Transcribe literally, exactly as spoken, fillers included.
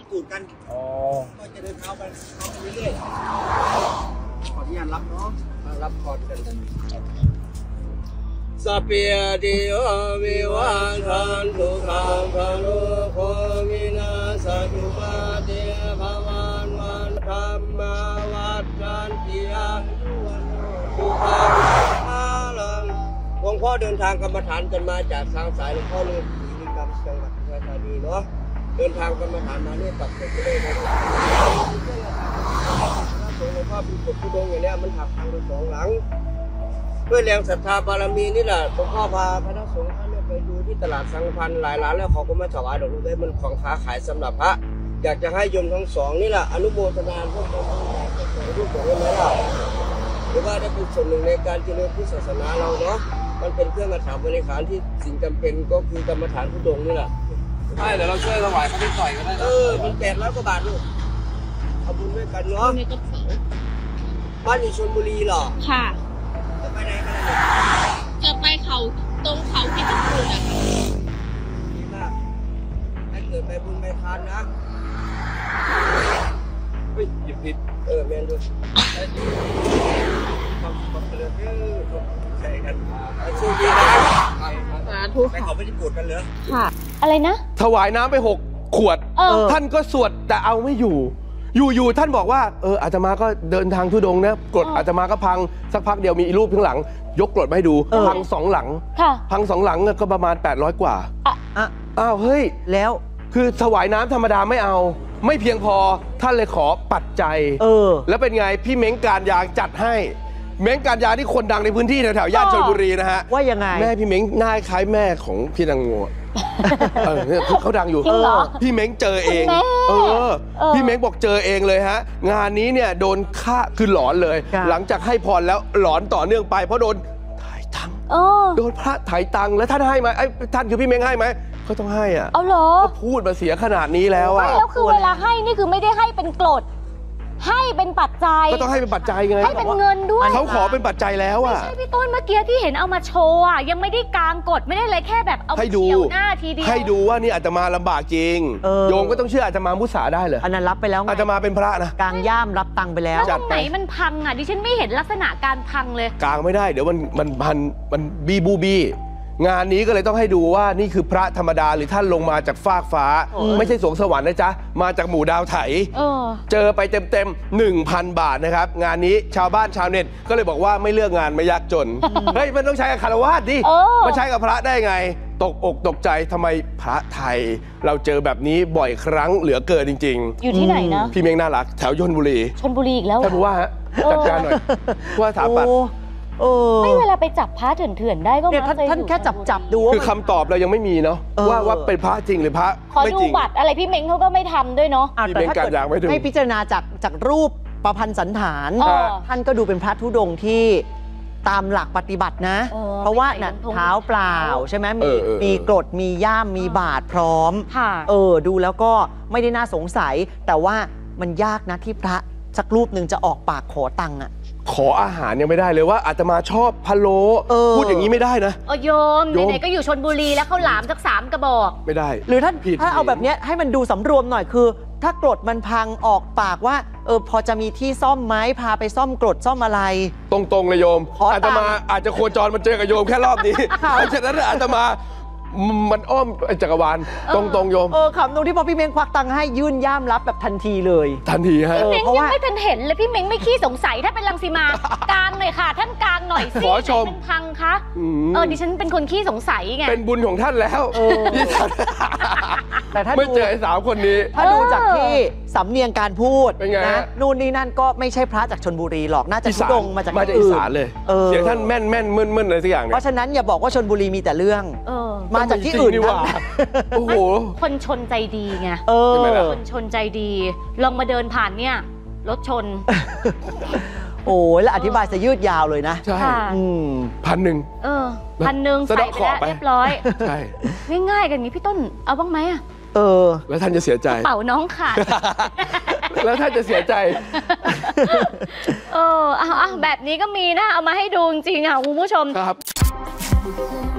กูดกันก็จะเดินเท้าไปเท้าไปเรื่อยๆขออนุญาตรับเนาะรับคอร์ดกันสเปียดิโอวิวันทันทุขังพานุโควินาสตุมาเตภวันวันธรรมาวัฏจันติอายุวันทุขังอาลังหลวงพ่อเดินทางกรรมฐานกันมาจากทางสายหลวงพ่อฤาษีลิงดำจังหวัดอุทัยธานีเนาะเดินทางกรรมฐานมาเนี่ยกับเด็กเลยนะหลวงพ่อเป็นกฎทุดงอย่างนี้มันหักทางไปสองหลังด้วยแรงศรัทธาบารมีนี่แหละหลวงพ่อพาคณะสงฆ์ท่านไปดูที่ตลาดสังพันธ์หลายร้านแล้วเขาก็มาถวายดอกไม้มันของค้าขายสำหรับพระอยากจะให้โยมทั้งสองนี่แหละอนุโมทนาพวกเรารูปของเราไหมล่ะหรือว่าได้เป็นส่วนหนึ่งในการเจริญพุทธศาสนาเราเนาะมันเป็นเครื่องกระถางบริขารที่สิ่งจำเป็นก็คือกรรมฐานทุดงนี่แหละใช่เดี๋ยวเราช่วยถวายเขาที่ต่อยก็ได้เออมันแปดร้อยกว่าบาทลูกเอาบุญด้วยกันเนาะบ้านอยู่ชลบุรีเหรอค่ะจะไปไหนกันจะไปเขาตรงเขาเพชรบูรณ์อะค่ะดีมากให้เกิดไปบุญไปทานนะเฮ้ยหยิบผิดเออแมนด้วยทำความเจริญเออใช่กันช่วยดีนะสาธุไปเขาไม่ได้ปวดกันเหรอค่ะอะไรนะถวายน้ำไปหกขวดท่านก็สวดแต่เอาไม่อยู่อยู่ๆท่านบอกว่าเอออาตมาก็เดินทางทุดงนะกรดอาตมาก็พังสักพักเดียวมีรูปข้างหลังยกกรดมาให้ดูพังสองหลังพังสองหลังก็ประมาณแปดร้อยกว่าอ้าวเฮ้ยแล้วคือถวายน้ำธรรมดาไม่เอาไม่เพียงพอท่านเลยขอปัจจัยเออแล้วเป็นไงพี่เม้งการยางจัดให้เม้งการยางที่คนดังในพื้นที่แถวๆย่านชลบุรีนะฮะว่ายังไงแม่พี่เม้งหน้าคล้ายแม่ของพี่นางงัวเออเนี่ยเขาดังอยู่พี่เม้งเจอเองเออพี่เม้งบอกเจอเองเลยฮะงานนี้เนี่ยโดนฆ่าคือหลอนเลยหลังจากให้พรแล้วหลอนต่อเนื่องไปเพราะโดนถ่ายตังค์โดนพระถ่ายตังค์แล้วท่านให้ไหมไอ้ท่านคือพี่เม้งให้ไหมก็ต้องให้อ่ะเอาเหรอก็พูดมาเสียขนาดนี้แล้วอ่ะไม่แล้วคือเวลาให้นี่คือไม่ได้ให้เป็นกรดให้เป็นปัจจัยก็ต้องให้เป็นปัจจัยไงให้เป็นเงินด้วยเขาขอเป็นปัจจัยแล้วอ่ะไม่ใช่พี่ต้นเมื่อกี้ที่เห็นเอามาโชว์อ่ะยังไม่ได้กางกฎไม่ได้เลยแค่แบบเอาเฉียวหน้าทีเดียวให้ดูว่านี่อาตมาลำบากจริงโยมก็ต้องเชื่ออาตมามุสาได้เลยอันนั้นรับไปแล้วอาตมาเป็นพระนะกางย่ามรับตังไปแล้วแล้วตรงไหนมันพังอ่ะดิฉันไม่เห็นลักษณะการพังเลยกางไม่ได้เดี๋ยวมันมันพันมันบีบูบีงานนี้ก็เลยต้องให้ดูว่านี่คือพระธรรมดาหรือท่านลงมาจากฟากฟ้าไม่ใช่สวงสวรรค์นะจ๊ะมาจากหมู่ดาวไถเจอไปเต็มๆ หนึ่งพัน บาทนะครับงานนี้ชาวบ้านชาวเน็ตก็เลยบอกว่าไม่เลือกงานไม่ยากจนเฮ้ยมันต้องใช้กับคารวะดิมาใช้กับพระได้ไงตกอกตกใจทำไมพระไทยเราเจอแบบนี้บ่อยครั้งเหลือเกินจริงๆอยู่ที่ไหนนะพี่เม้งน่ารักแถวชลบุรีชลบุรีอีกแล้วท่านผู้ว่าฮะจัดการหน่อยว่าถามปัดไม่เวลาไปจับพระเถื่อนๆได้ก็เนี่ยท่านแค่จับจับดูคือคำตอบเรายังไม่มีเนาะว่าว่าเป็นพระจริงหรือพระไม่จริงขอดูบัตรอะไรพี่เม้งเขาก็ไม่ทำด้วยเนาะพี่เม้งการยางไม่ดูให้พิจารณาจากจากรูปประพันธ์สันฐานท่านก็ดูเป็นพระธุดงค์ที่ตามหลักปฏิบัตินะเพราะว่าน่ะเท้าเปล่าใช่ไหมมีมีกรดมีย่ามมีบาตรพร้อมเออดูแล้วก็ไม่ได้น่าสงสัยแต่ว่ามันยากนะที่พระสักรูปหนึ่งจะออกปากขอตังค์อ่ะขออาหารยังไม่ได้เลยว่าอาตมาชอบพะโล้พูดอย่างนี้ไม่ได้นะโอ้โยมไหนๆก็อยู่ชลบุรีแล้วเขาหลามสักสามกระบอกไม่ได้หรือท่านถ้าเอาแบบนี้ให้มันดูสำรวมหน่อยคือถ้ากรดมันพังออกปากว่าเออพอจะมีที่ซ่อมไหมพาไปซ่อมกรดซ่อมอะไรตรงๆเลยโยมอาตมาอาจจะโคจรมันเจอกับโยมแค่รอบนี้เพราะฉะนั้นอาตมามันอ้อมจักรวาลตรงๆโยมเออคำตรงที่พอพี่เม้งควักตังค์ให้ยื่นย่ามรับแบบทันทีเลยทันทีฮะพี่เม้งยังไม่ทันเห็นเลยพี่เม้งไม่ขี้สงสัยถ้าเป็นรังสีมากลางหน่อยค่ะท่านกลางหน่อยสิเป็นพังคะเออดิฉันเป็นคนขี้สงสัยไงเป็นบุญของท่านแล้วที่ท่านแต่ถ้าไม่เจอไอ้สาวคนนี้ถ้าดูจากที่สำเนียงการพูดนะนู่นนี่นั่นก็ไม่ใช่พระจากชลบุรีหรอกน่าจะทุดงมาจากอีสานเลยเสียงท่านแม่นแม่นมึนมึนอะไรสักอย่างเพราะฉะนั้นอย่าบอกว่าชลบุรีมีแต่เรื่องมาจากที่อื่นว่าโอ้โหคนชนใจดีไงคนชนใจดีลองมาเดินผ่านเนี่ยรถชนโอ้ยแล้วอธิบายจะยืดยาวเลยนะใช่พันหนึ่งเออพันหนึ่งใส่ไปเรียบร้อยใช่ง่ายๆกันนี้พี่ต้นเอาบ้างไหมอ่ะเออแล้วท่านจะเสียใจเป่าน้องขาดแล้วท่านจะเสียใจเออเอาแบบนี้ก็มีนะเอามาให้ดูจริงๆค่ะคุณผู้ชมครับ